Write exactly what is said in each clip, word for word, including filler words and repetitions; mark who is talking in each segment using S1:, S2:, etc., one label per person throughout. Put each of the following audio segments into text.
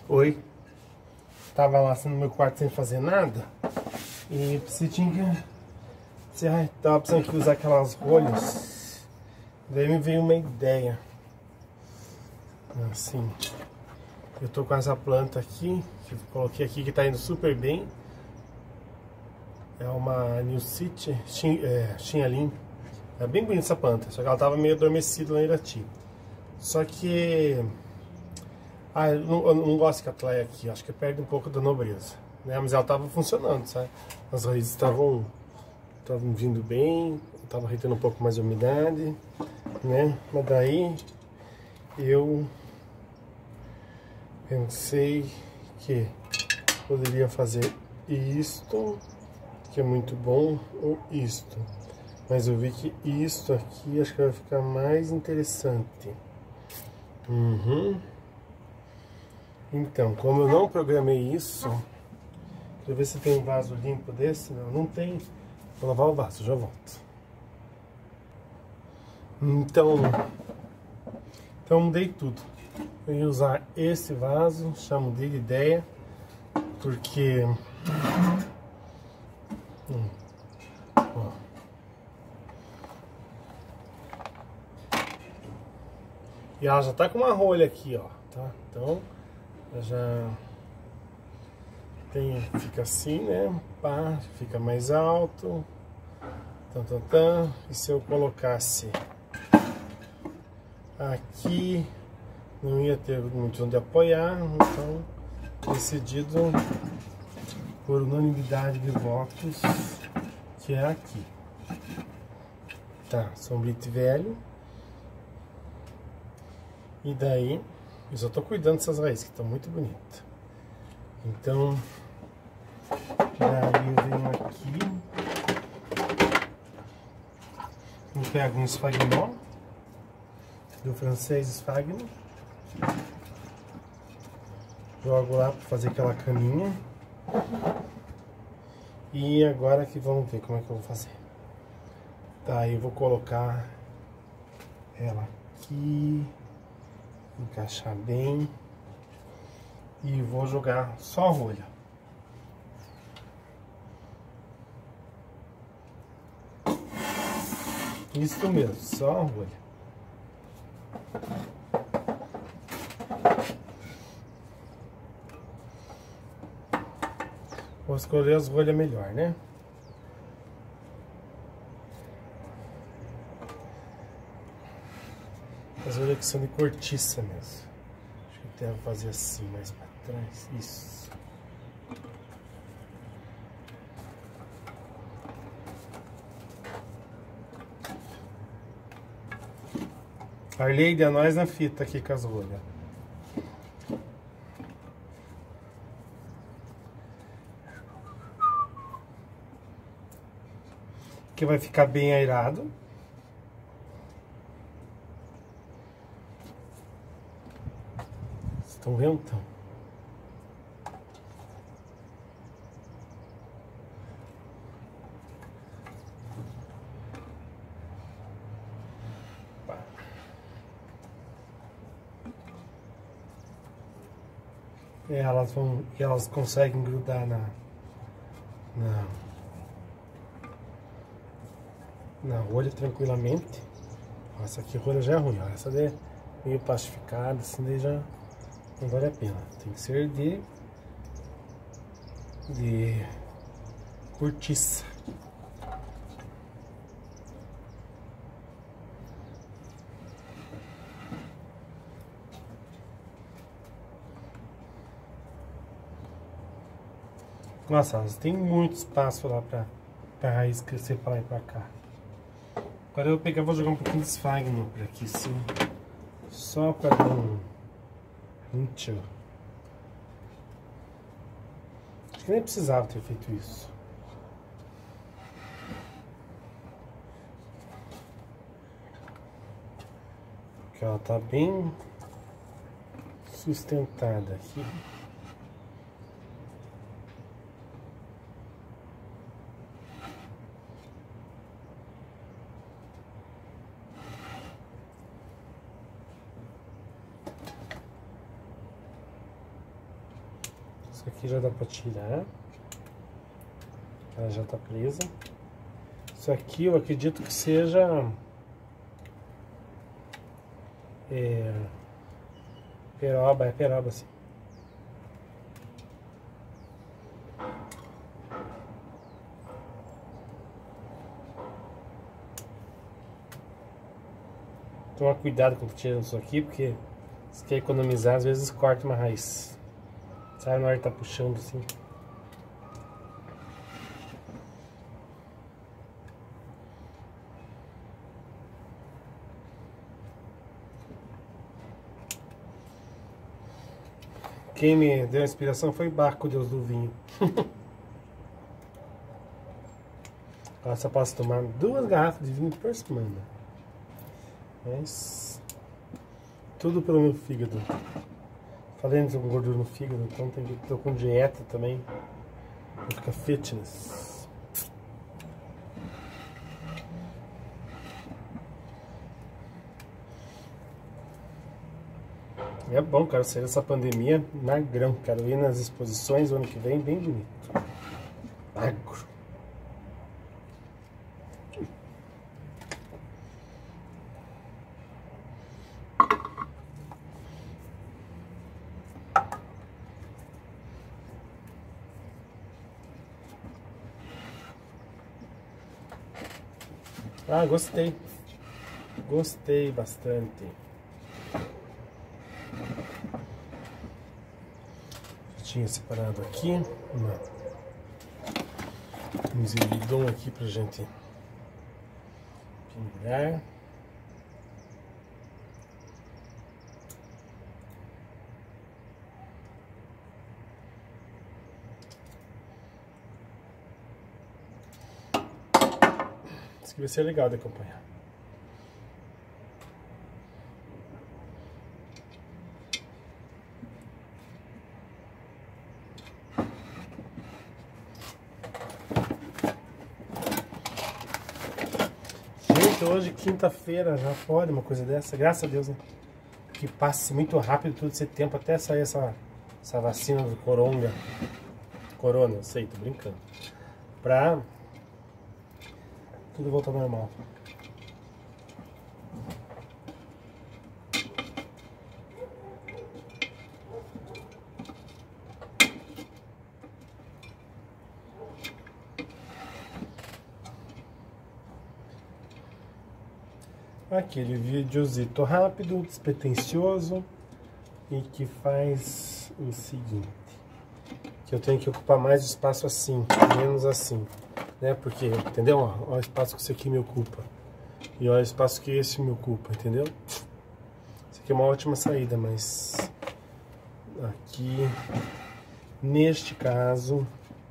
S1: Oi. Tava lá assim no meu quarto sem fazer nada. E você tinha que... Você ai, tava precisando que usar aquelas rolhas. Daí me veio uma ideia. Assim. Eu tô com essa planta aqui, que eu coloquei aqui, que tá indo super bem. É uma New City Xinhalim. É bem bonita essa planta, só que ela tava meio adormecida lá em Irati. Só que... Ah, eu não, eu não gosto que atlaia aqui, acho que perde um pouco da nobreza, né? Mas ela tava funcionando, sabe? As raízes estavam estavam vindo bem, tava retendo um pouco mais de umidade, né? Mas daí eu pensei que poderia fazer isto, que é muito bom, ou isto. Mas eu vi que isto aqui acho que vai ficar mais interessante. Uhum. Então, como eu não programei isso, deixa eu ver se tem um vaso limpo desse. Não, não tem. Vou lavar o vaso, já volto. Então, então mudei tudo. Eu ia usar esse vaso, chamo dele ideia, porque... Hum, ó. E ela já tá com uma rolha aqui, ó, tá? Então, já tem, fica assim, né? Pá, fica mais alto. Tan, tan, tan. E se eu colocasse aqui, não ia ter muito onde apoiar, então decidido por unanimidade de votos que é aqui. Tá, sombrite velho. E daí, eu só tô cuidando dessas raízes que estão muito bonitas. Então, daí eu venho aqui, eu pego um esfagnol, do francês esfagno, jogo lá para fazer aquela caminha. E agora que vamos ver como é que eu vou fazer. Tá, eu vou colocar ela aqui, encaixar bem. E vou jogar só a rolha. Isso mesmo, só a rolha. Vou escolher as rolhas melhor, né? As rolhas que são de cortiça mesmo. Acho que eu devo fazer assim, mais pra trás. Isso. Arleide, a nós na fita aqui com as rolhas. Que vai ficar bem airado. Estão vendo? Então? E elas vão, e elas conseguem grudar na, na, na rolha tranquilamente. Essa aqui a rolha já é ruim, ó. Essa daí é meio plastificada, assim, daí já não vale a pena. Tem que ser de, de cortiça. Nossa, tem muito espaço lá pra, pra raiz crescer pra lá e pra cá. Agora eu vou pegar, vou jogar um pouquinho de esfagno por aqui, sim. Só pra dar um... um tchan. Acho que nem precisava ter feito isso. Porque ela tá bem sustentada aqui. Isso aqui já dá pra tirar. Ela já tá presa. Isso aqui eu acredito que seja é, peroba, é peroba assim. Toma cuidado quando tirando isso aqui, porque se quer economizar, às vezes corta uma raiz. Sabe na hora que tá puxando assim. Quem me deu a inspiração foi Baco, Deus do vinho. Agora só posso tomar duas garrafas de vinho por semana. Mas tudo pelo meu fígado. Falando com gordura no fígado, então tem que tô com dieta também. Vou ficar fitness. É bom, cara, sair dessa pandemia magrão. Quero ir nas exposições o ano que vem, bem bonito. Magro. Ah, gostei. Gostei bastante. Já tinha separado aqui uma, um zilidon aqui pra gente pendurar. Isso aqui vai ser legal de acompanhar. Gente, hoje quinta-feira já pode uma coisa dessa, graças a Deus, né? Que passe muito rápido todo esse tempo até sair essa, essa vacina do coronga. Corona, eu sei, tô brincando. Pra tudo voltar ao normal. Aquele videozito rápido, despretensioso e que faz o seguinte, que eu tenho que ocupar mais espaço assim, menos assim, né? Porque, entendeu? Olha o espaço que isso aqui me ocupa e olha o espaço que esse me ocupa, entendeu? Isso aqui é uma ótima saída, mas aqui, neste caso,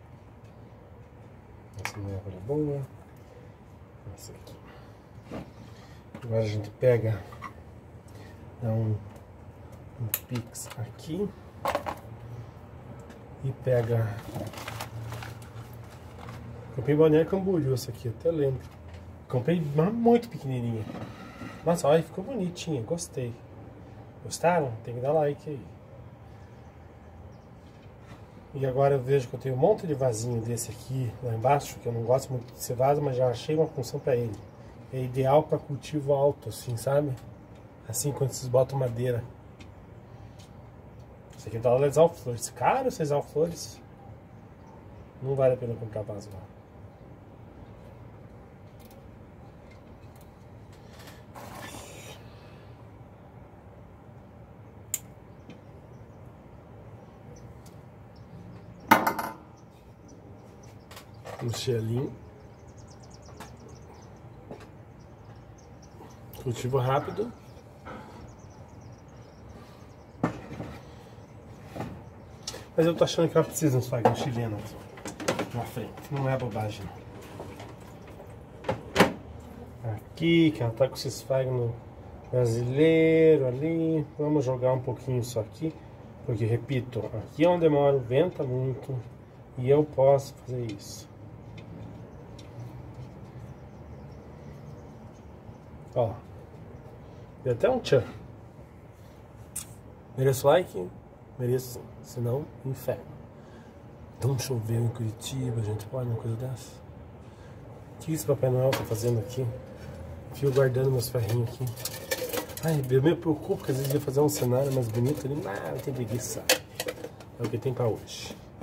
S1: essa não é a boa, essa aqui. Agora a gente pega, dá um, um pix aqui e pega. Comprei Balneário Camboriú essa aqui, até lembro. Comprei uma muito pequenininha. Nossa, olha, ficou bonitinha, gostei. Gostaram? Tem que dar like aí. E agora eu vejo que eu tenho um monte de vasinho desse aqui lá embaixo, que eu não gosto muito de ser vaso, mas já achei uma função pra ele. É ideal para cultivo alto, assim, sabe? Assim, quando vocês botam madeira. Isso aqui é da Exal Flores. Caro esse Exal Flores. Não vale a pena comprar vaso lá. Um xelim. Cultivo rápido. Mas eu tô achando que ela precisa uns fagos chilenos na frente. Não é bobagem. Aqui, que ela tá com esses fagos no brasileiro ali. Vamos jogar um pouquinho só aqui. Porque, repito, aqui é onde eu moro, venta muito. E eu posso fazer isso. Ó. Deu até um tchan. Mereço like? Mereço, senão, inferno. Não choveu em Curitiba, gente. Pode uma coisa dessa? O que esse Papai Noel tá fazendo aqui? Fio guardando meus ferrinhos aqui. Ai, eu me preocupo, porque às vezes eu ia fazer um cenário mais bonito ali. Ah, eu tenho preguiça. É o que tem pra hoje.